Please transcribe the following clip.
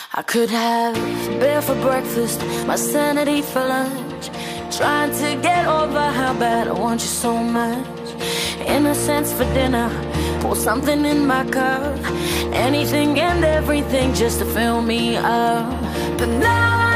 I could have beer for breakfast, my sanity for lunch, trying to get over how bad I want you so much. Innocence for dinner, pour something in my cup, anything and everything just to fill me up. But now